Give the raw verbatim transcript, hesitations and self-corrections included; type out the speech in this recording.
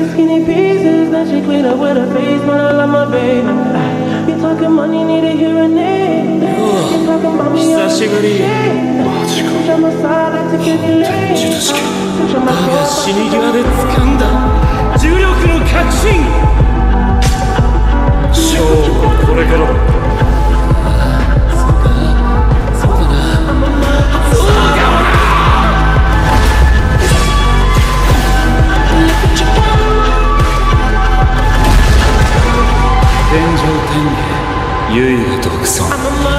skinny pieces, then she clean up with her face, but I love my baby. You talking money, need a hearing aid. You talking about me, I'm shit. Push on my side, I took any lane. Push on my car, 我が死に際で掴んだ重力の確信。勝負はこれからだ。天上天下唯我独尊。